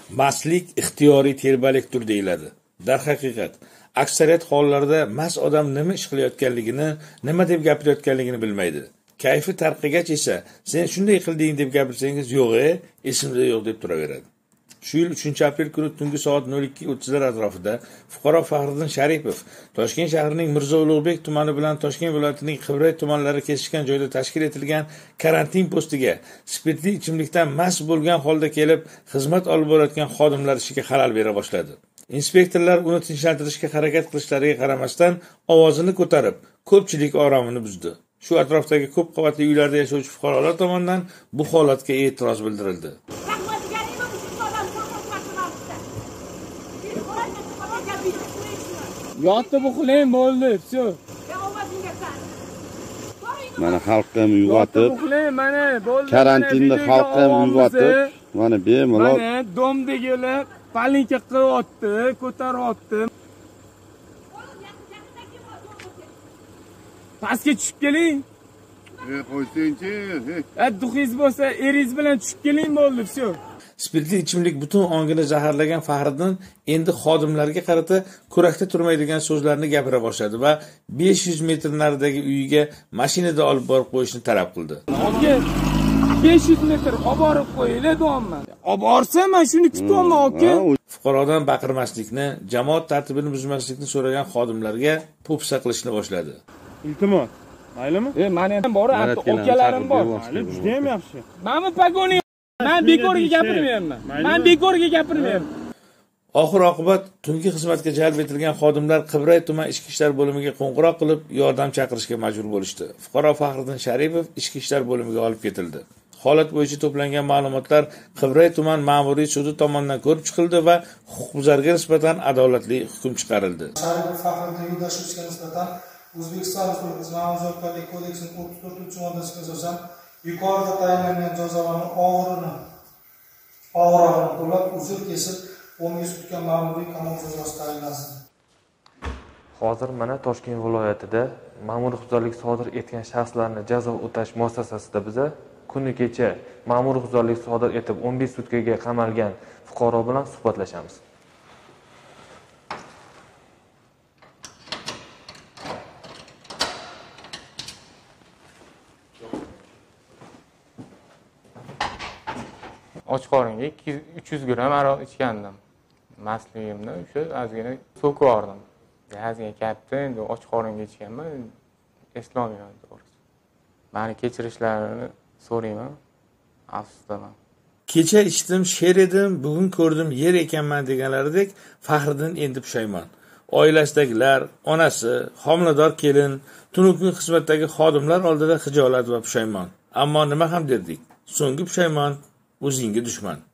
Mastlik ixtiyoriy telbalikdir deyiladi. Darhaqiqat, aksariyat hollarda mast odam nima ish qilayotganligini, nima deb gapirayotganligini bilmaydi. Kayfi tarqigach esa, sen shunday qilding deb gapirsangiz, yo'q, esimda yo'q deb turaveradi. Shu yil 3-aprel kuni tungi soat 02:30 atrofida fuqaro Faxriddin Sharipov Toshkent shahrining Mirzo Ulug'bek tumani bilan Toshkent viloyatining Qibray tumanlari kesishgan joyda tashkil etilgan karantin postiga spirtli ichimlikdan mast bo'lgan holda kelib, xizmat olib borayotgan xodimlar ishiga xalal bera boshladi. Inspektorlar uni tinchlantirishga harakat qilishlariga qaramasdan ovozini ko'tarib, ko'pchilik oromini buzdi. Shu atrofdagi ko'p qavatli uylarda yashovchi fuqarolar tomonidan bu holatga e'tiroz bildirildi. Yotib uxlang bo'ldi, всё. Mana xalqni uyg'otib, mana bo'ldi. Karantinda xalqni uyg'otib, mana bemalol. Mana domdegilar palinka qilyapti, ko'taryapti. Pastga tushib keling. Qo'ysangchi. Duxingiz bo'lsa, eringiz bilan tushib keling bo'ldi, всё. Spirtli ichimlik butun ongini zaharlagan Faxriddin endi xodimlarga qarata ko'rakda turmaydigan so'zlarni gapira boshladi va 500 metr naridagi uyiga mashinada olib borib qo'yishni talab qildi. 500 metr olib borib qo'yinglar deyapman. Olib borsa, men shuni kutyapman, aka. Fuqarodan baqirmaslikni, jamoat tartibini buzmaslikni so'ragan xodimlarga po'pisa qilishni boshladi. Iltimos. Maylimi? Meni ham bor, akalarim bor. Mayli, juda ham yaxshi. Mana pagoni. Men bekorga gapirmayapman. Men bekorga gapirmayapman. Oxir-oqibat tungi xizmatga jalb etilgan xodimlar Qibray tuman ichki ishlar bo'limiga qo'ng'iroq qilib, yordam chaqirishga majbur bo'lishdi. Fuqaro Faxriddin Sharipov ichki ishlar bo'limiga olib ketildi. Holat bo'yicha to'plangan ma'lumotlar Qibray tuman ma'muriy sudi tomonidan ko'rib chiqildi va huquqbuzarga nisbatan adolatli hukm chiqarildi. Sharipov Faxriddin Yurdashevga nisbatan O'zbekiston Respublikasi Ma'muriy javobgarlik kodeksining 34-moddasiga asosan yuqorida tayinlangan jazolarni og'irog'ini qo'llab, uzr kesib, 10 yil sudga ma'muriy qamoq jazosi tayinlansin. Hozir mana Toshkent viloyatida ma'muriy huquqbuzarlik sodir etgan shaxslarni jazo o'tash muassasasida biza kuni kecha ma'muriy huquqbuzarlik sodir etib 15 sutkaga qamalgan fuqaro bilan suhbatlashamiz. Och qoringa 300 gram aroq ichgandim. Mastligimni o'sha ozgina so'kvordim. Ozgina katta endi och qoringa ichganman, eslolmayman to'g'risi. Meni kechirishlarini so'rayman. Afsusdaman. Kecha ichdim, sher edim, bugun ko'rdim, yer ekanman deganlaridek Faxriddin endi pushaymon. Oilasidagilar, onasi, homilador kelin, tunuk kun xizmatdagi xodimlar oldida xijolat va pushaymon. Ammo nima ham derdik? So'nggi pushaymon o'zingga dushman.